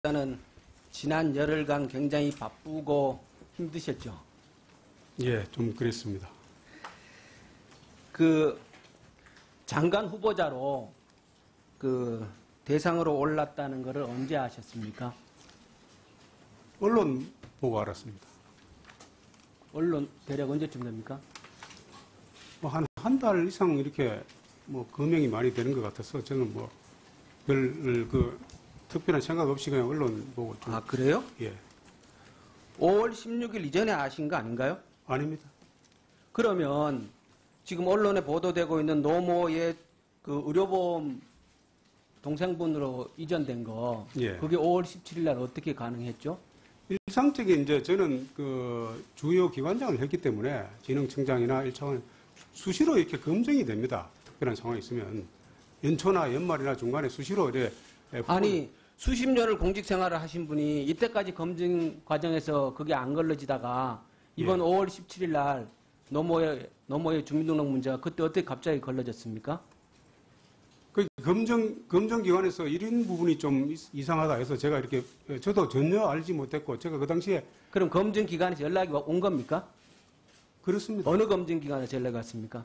일단은 지난 열흘간 굉장히 바쁘고 힘드셨죠? 예, 좀 그랬습니다. 그 장관 후보자로 그 대상으로 올랐다는 것을 언제 아셨습니까? 언론 보고 알았습니다. 언론 대략 언제쯤 됩니까? 뭐 한 달 이상 이렇게 뭐 금액이 많이 되는 것 같아서 저는 뭐 별 특별한 생각 없이 그냥 언론 보고 좀. 아, 그래요? 예. 5월 16일 이전에 아신 거 아닌가요? 아닙니다. 그러면 지금 언론에 보도되고 있는 노모의 그 의료보험 동생분으로 이전된 거, 예. 그게 5월 17일 날 어떻게 가능했죠? 일상적인 이제 저는 그 주요 기관장을 했기 때문에 진흥청장이나 1차원 수시로 이렇게 검증이 됩니다. 특별한 상황이 있으면 연초나 연말이나 중간에 수시로 이제 아니 수십 년을 공직 생활을 하신 분이 이때까지 검증 과정에서 그게 안 걸러지다가 이번 예. 5월 17일 날 노모의 주민등록 문제가 그때 어떻게 갑자기 걸러졌습니까? 그 검증기관에서 이런 부분이 좀 이상하다 해서 제가 이렇게 저도 전혀 알지 못했고 제가 그 당시에. 그럼 검증 기관에서 연락이 온 겁니까? 그렇습니다. 어느 검증 기관에서 연락이 왔습니까?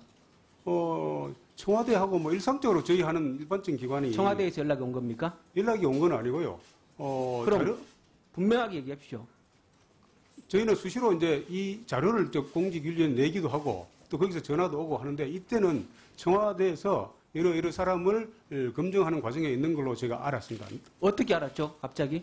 청와대하고 뭐 일상적으로 저희 하는 일반적인 기관이. 청와대에서 연락이 온 겁니까? 연락이 온 건 아니고요. 그럼 분명하게 얘기하십시오. 저희는 수시로 이제 이 자료를 공직윤리에 내기도 하고 또 거기서 전화도 오고 하는데 이때는 청와대에서 여러 사람을 검증하는 과정에 있는 걸로 제가 알았습니다. 어떻게 알았죠? 갑자기?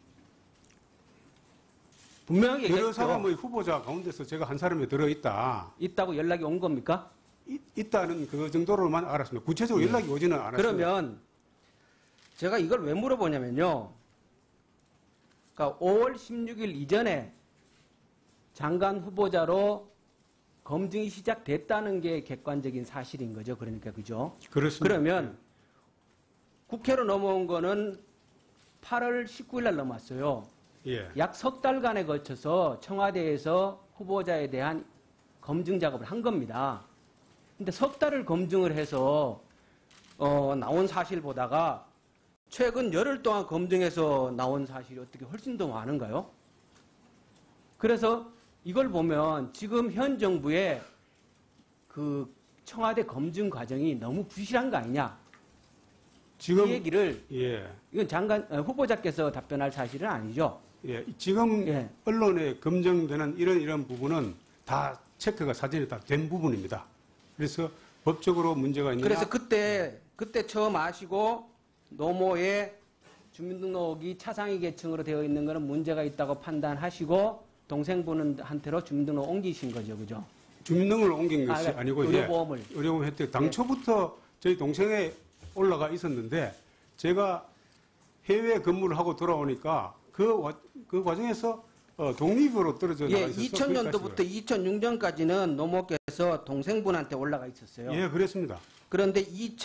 분명하게 여러 얘기하십시오. 사람의 후보자 가운데서 제가 한 사람이 들어있다. 있다고 연락이 온 겁니까? 있다는 그 정도로만 알았습니다. 구체적으로 연락이 오지는 않았습니다. 그러면 제가 이걸 왜 물어보냐면요. 그러니까 5월 16일 이전에 장관 후보자로 검증이 시작됐다는 게 객관적인 사실인 거죠. 그러니까 그죠? 그렇습니다. 그러면 국회로 넘어온 거는 8월 19일 날 넘어왔어요. 예. 약 석 달간에 걸쳐서 청와대에서 후보자에 대한 검증 작업을 한 겁니다. 근데 석 달을 검증을 해서 나온 사실 보다가 최근 열흘 동안 검증해서 나온 사실이 어떻게 훨씬 더 많은가요? 그래서 이걸 보면 지금 현 정부의 그 청와대 검증 과정이 너무 부실한 거 아니냐? 지금 이 얘기를 예. 이건 장관 후보자께서 답변할 사실은 아니죠. 예. 지금 예. 언론에 검증되는 이런 부분은 다 체크가 사전에 다 된 부분입니다. 그래서 법적으로 문제가 있느냐. 그래서 그때 처음 아시고 노모의 주민등록이 차상위 계층으로 되어 있는 것은 문제가 있다고 판단하시고 동생분한테로 주민등록 옮기신 거죠, 그죠? 주민등록을 옮긴 것이 아니고 의료보험을. 의료보험 혜택 당초부터 저희 동생에 올라가 있었는데 제가 해외 근무를 하고 돌아오니까 그 과정에서 독립으로 떨어져 나가 있어서. 2000년도부터 2006년까지는 노모께서 동생분한테 올라가 있었어요. 예, 그랬습니다. 그런데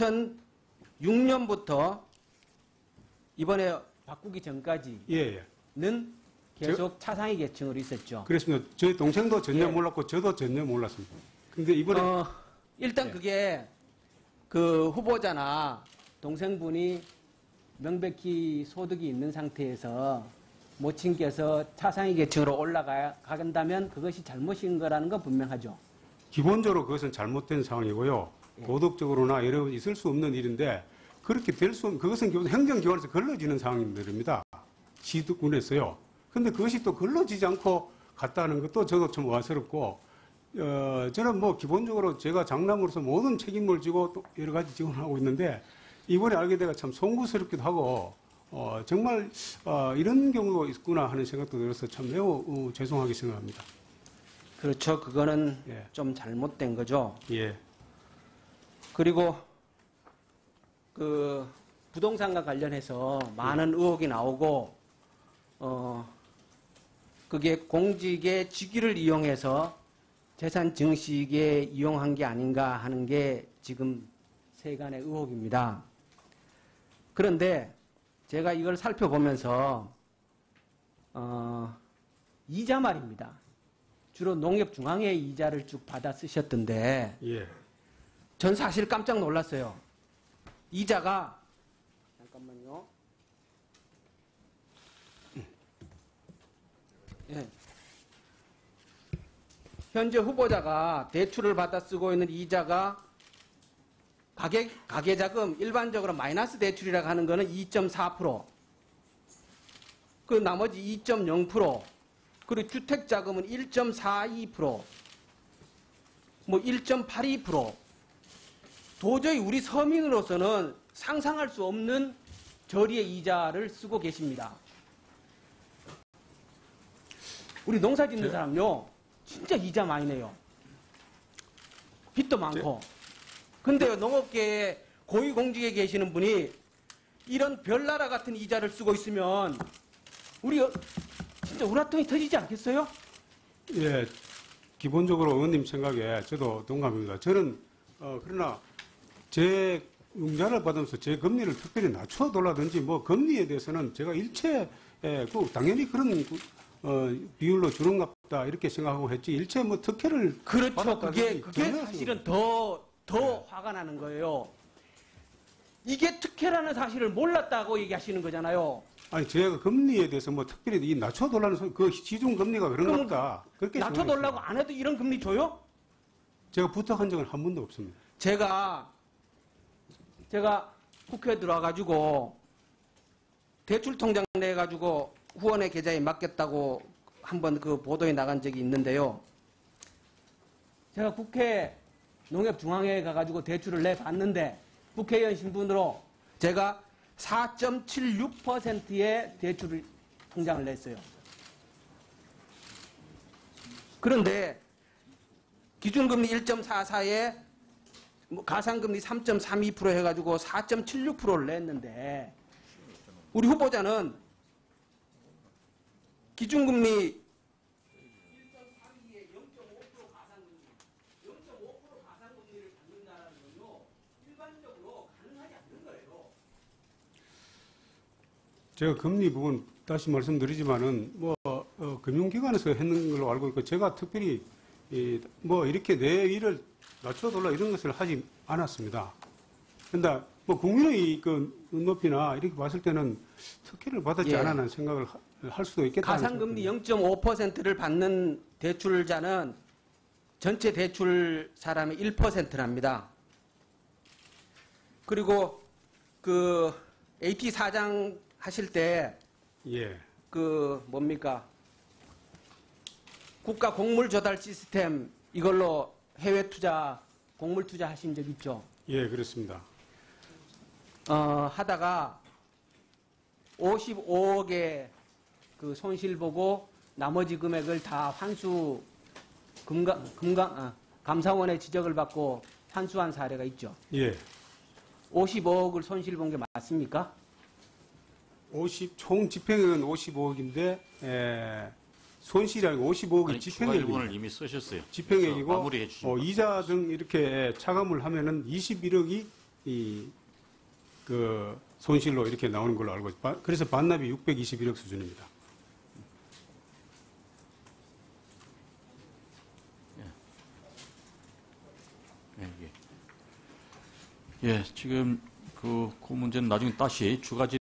2006년부터 이번에 바꾸기 전까지는 예. 계속 차상위 계층으로 있었죠. 그렇습니다. 저희 동생도 전혀 예. 몰랐고 저도 전혀 몰랐습니다. 근데 이번에 일단 예. 그게 그 후보자나 동생분이 명백히 소득이 있는 상태에서 모친께서 차상위 계층으로 올라간다면 그것이 잘못인 거라는 건 분명하죠. 기본적으로 그것은 잘못된 상황이고요. 예. 도덕적으로나 여러 있을 수 없는 일인데 그렇게 될 수 없는, 그것은 기본 행정기관에서 걸러지는 상황입니다. 시도군에서요. 근데 그것이 또 걸러지지 않고 갔다는 것도 저도 좀 와스럽고, 저는 뭐 기본적으로 제가 장남으로서 모든 책임을 지고 또 여러 가지 지원을 하고 있는데 이번에 알게 돼가 참 송구스럽기도 하고, 정말 이런 경우도 있구나 하는 생각도 들어서 참 매우 죄송하게 생각합니다. 그렇죠. 그거는 예. 좀 잘못된 거죠. 예. 그리고 그 부동산과 관련해서 많은 의혹이 나오고 그게 공직의 직위를 이용해서 재산 증식에 이용한 게 아닌가 하는 게 지금 세간의 의혹입니다. 그런데 제가 이걸 살펴보면서 이자 말입니다. 주로 농협중앙회 이자를 쭉 받아 쓰셨던데 예. 전 사실 깜짝 놀랐어요. 이자가 잠깐만요. 예. 현재 후보자가 대출을 받아 쓰고 있는 이자가 가계자금 일반적으로 마이너스 대출이라고 하는 거는 2.4%, 그 나머지 2.0%, 그리고 주택자금은 1.42%, 뭐 1.82%, 도저히 우리 서민으로서는 상상할 수 없는 저리의 이자를 쓰고 계십니다. 우리 농사 짓는 사람요, 진짜 이자 많이 내요. 빚도 많고. 근데요, 농업계에 고위공직에 계시는 분이 이런 별나라 같은 이자를 쓰고 있으면 우리 진짜 우라통이 터지지 않겠어요? 예, 기본적으로 의원님 생각에 저도 동감입니다. 저는 그러나 제 융자를 받으면서 제 금리를 특별히 낮춰달라든지 뭐 금리에 대해서는 제가 일체 당연히 그런 비율로 주는갑다 이렇게 생각하고 했지 일체 뭐 특혜를 그렇죠. 받았다든지 그게 전혀 사실은 더 화가 나는 거예요. 이게 특혜라는 사실을 몰랐다고 얘기하시는 거잖아요. 아니 제가 금리에 대해서 뭐 특별히 이 낮춰달라는 소리 그 시중 금리가 그런갑다 그렇게 낮춰달라고 안 해도 이런 금리 줘요? 제가 부탁한 적은 한 번도 없습니다. 제가 국회에 들어와가지고 대출통장 내가지고 후원의 계좌에 맡겼다고 한번 그 보도에 나간 적이 있는데요. 제가 국회 농협중앙회에 가가지고 대출을 내봤는데 국회의원 신분으로 제가 4.76%의 대출을 통장을 냈어요. 그런데 기준금리 1.44에 가상금리 3.32% 해가지고 4.76%를 냈는데 우리 후보자는 기준금리 1.32에 0.5% 가상금리, 0.5% 가상금리를 받는다는 건요, 일반적으로 가능하지 않는 거예요. 제가 금리 부분 다시 말씀드리지만은 뭐 금융기관에서 했는 걸로 알고 있고 제가 특별히 뭐 이렇게 내 일을 낮춰달라 이런 것을 하지 않았습니다. 그런데 뭐 국민의 그 눈높이나 이렇게 봤을 때는 특혜를 받았지 예. 않았는 생각을 할 수도 있겠다. 가상금리 0.5%를 받는 대출자는 전체 대출 사람의 1%랍니다. 그리고 그 AT 사장 하실 때 예. 그 뭡니까? 국가 곡물 조달 시스템 이걸로 해외 투자, 곡물 투자 하신 적 있죠? 예, 그렇습니다. 하다가 55억의 그 손실 보고 나머지 금액을 다 환수 감사원의 지적을 받고 환수한 사례가 있죠. 예. 55억을 손실 본 게 맞습니까? 총 집행액은 55억인데 손실이 아니고 55억이 추가 집행액입니다. 이미 쓰셨어요. 집행액이고 마무리해 주시면 이자 등 이렇게 차감을 하면은 21억이 그 손실로 이렇게 나오는 걸로 알고 있습니다. 그래서 반납이 621억 수준입니다. 예, 지금 그 문제는 나중에 다시 추가